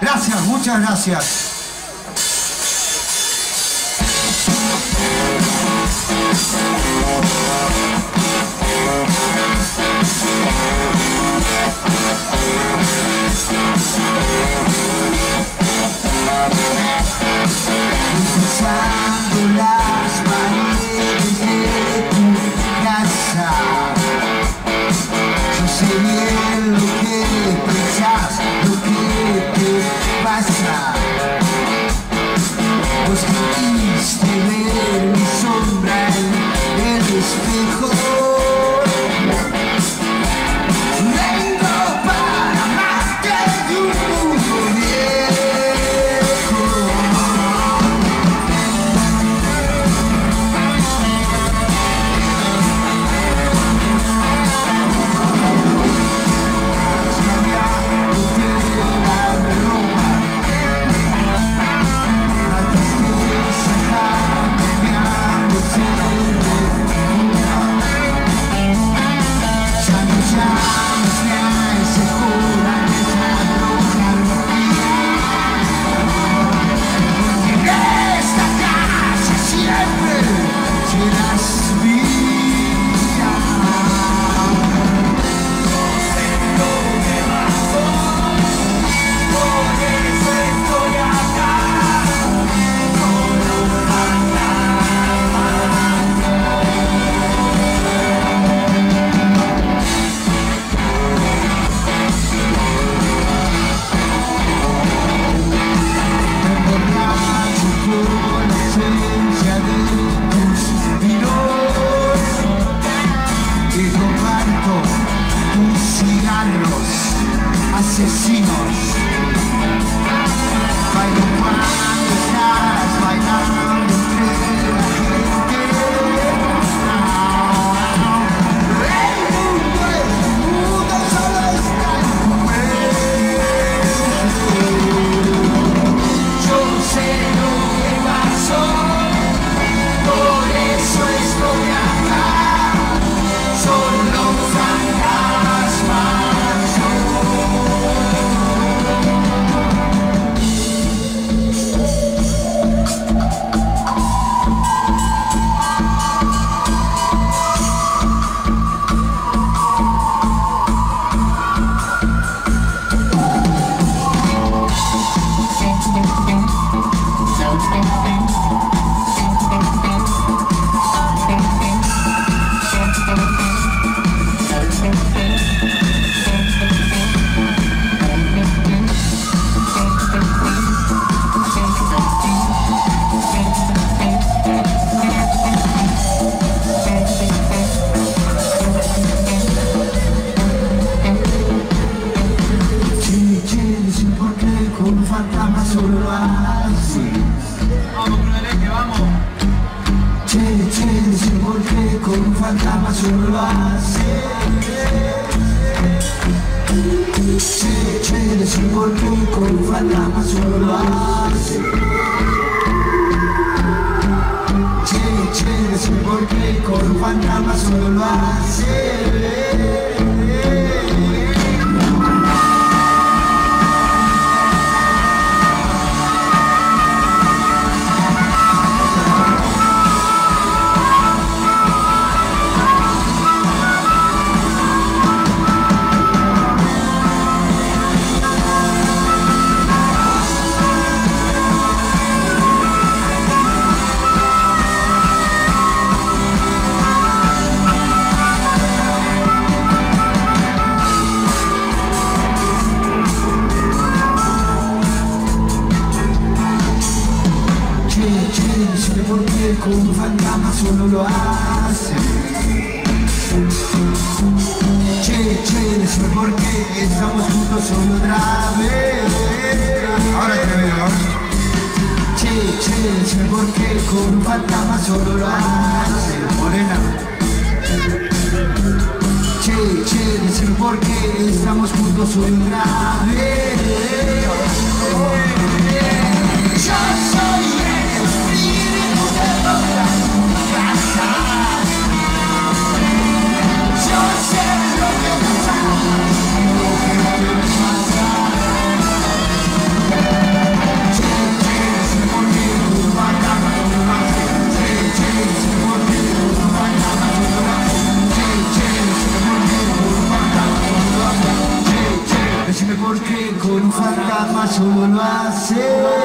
Gracias, muchas gracias. Pisando las paredes de tu casa, yo sé bien lo que pensás, lo que te pasa. Vos quisiste ver mi sombra en el espejo. Vengo para más que de un mundo viejo. Asesinos, bailo cuando estás bailando entre la gente. El mundo solo está en tu mente. Yo sé lo que pasó, por eso estoy acá, solo un fantasma. Solo lo haces. Vamos con el eje, vamos. Che, decir por qué con un fantasma solo lo haces. Che, decir por qué con un fantasma solo lo haces. Che, decir por qué con un fantasma solo lo haces. Porque con un fantasma solo lo hace. Che, decime por qué estamos juntos solo otra vez. Ahora te veo. Che, decime por qué con un fantasma solo lo hace. Morena. Che, decime por qué estamos juntos solo otra vez. Yo soy el espíritu de toda tu casa. Yo sé lo que pasa, lo que te pasa. solo lo hace.